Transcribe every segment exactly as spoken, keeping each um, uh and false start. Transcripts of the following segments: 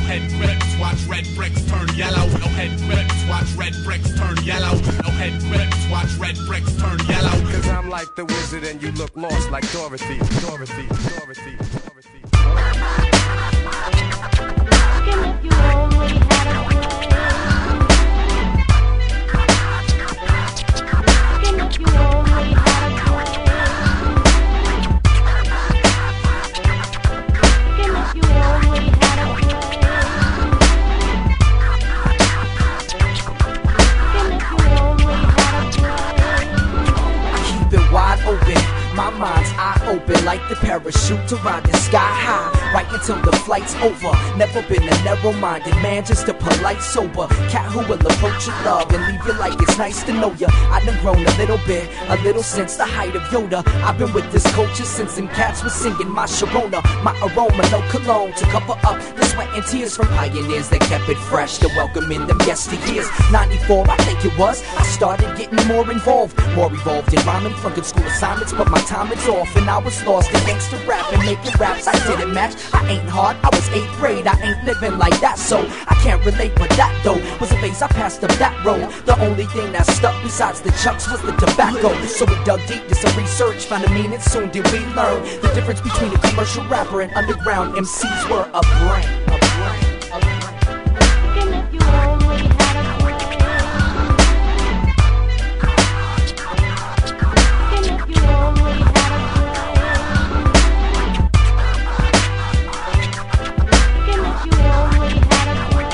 head rips, watch red bricks turn yellow. No head rips, watch red bricks turn yellow. No head rips, watch red bricks turn yellow. Cause I'm like the wizard and you look lost like Dorothy, Dorothy, Dorothy, Dorothy. Skin if you only had a brain. Skin if you only had a brain. Skin if you only had a brain. Skin if you only had a brain. I keep it wide open. My mind's eye open like the parachute to ride the sky high, right until the flight's over. Never been a narrow-minded man, just a polite, sober cat who will approach your love and leave you like it's nice to know ya. I done grown a little bit, a little since the height of Yoda. I've been with this culture since them cats was singing my Sharona. My aroma, no cologne to cover up the sweat and tears from pioneers that kept it fresh to welcome in them yesteryears. ninety-four, I think it was, I started getting more involved, more evolved in rhyming, flunking school assignments, but my time is off and I was lost in gangster rap and making raps I didn't match. I ain't hard, I was eighth grade, I ain't living like that, so I can't relate. But that though was a phase I passed up that road. The only thing that stuck besides the chucks was the tobacco. So we dug deep, did some research, found a meaning. Soon did we learn the difference between a commercial rapper and underground M Cs were a brain, a brain, a brain. Skin if you only had a brain. Skin if you only had a brain. Skin if you only had a brain.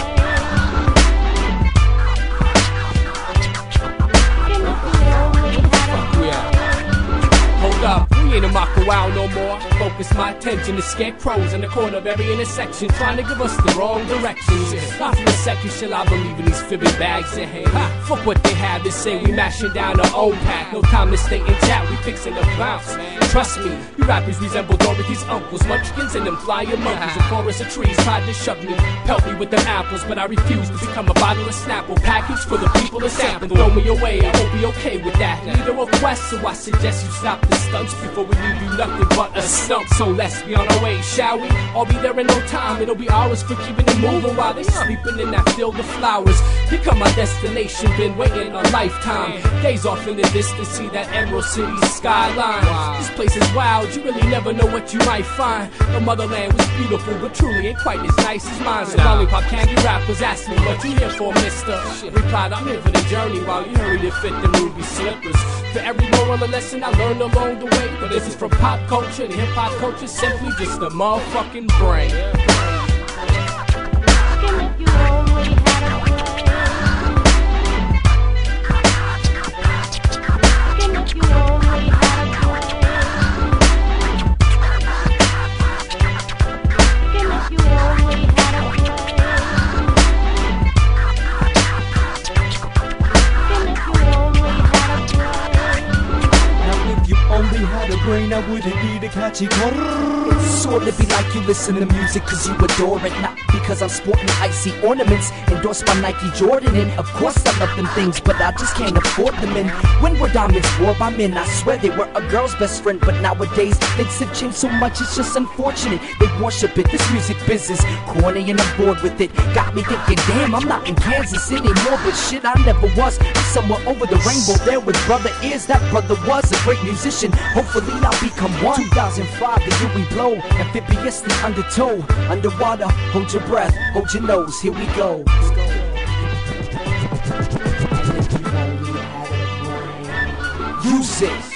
Skin if you only had a brain. Yeah. Hold up, we ain't a mocking wow no more. Focus my attention to scarecrows in the corner of every intersection, trying to give us the wrong directions. Not for a second shall I believe in these fibbing bags in hand. Fuck what they have to say, we mashing down our own path. No time to stay in chat, we fixing to bounce. Trust me, you rappers resemble Dorothy's uncles, munchkins and them flying monkeys. A chorus of trees tried to shove me, pelt me with them apples, but I refuse to become a bottle of Snapple, package for the people to sample. Throw me away, I won't be okay with that. Neither request, so I suggest you stop the stunts before we leave you nothing but a stump. So let's be on our way, shall we? I'll be there in no time, it'll be hours for keeping it moving while they sleeping in that field of flowers. Here come my destination, been waiting a lifetime. Gaze off in the distance, see that Emerald City skyline. This place is wild, you really never know what you might find. The motherland was beautiful, but truly ain't quite as nice as mine. So lollipop candy rappers ask me, what you here for, mister? I replied, I'm here for the journey while you hurry to fit the ruby slippers. For every moral lesson I learned along the way. But this is from pop culture and hip-hop culture, simply just a motherfucking brain. Skin if you only had a brain. Skin if you only had a brain. Skin if you only had a brain. Skin if you only had a brain. Now if you only had a brain, I wouldn't need a catchy car. It's sort of be like you listen to music cause you adore it, not because I'm sporting icy ornaments endorsed by Nike, Jordan, and of course I love them things, but I just can't afford them. And when were diamonds wore by men, I swear they were a girl's best friend. But nowadays things have changed so much, it's just unfortunate. They worship it, this music business corny and I'm bored with it. Got me thinking, damn, I'm not in Kansas anymore, but shit, I never was. I'm somewhere over the rainbow there with brother is. That brother was a great musician, hopefully I'll become one. Two thousand five, the year we blow, amphibious, the undertow, underwater, hold your breath, hold your nose, here we go. Use it.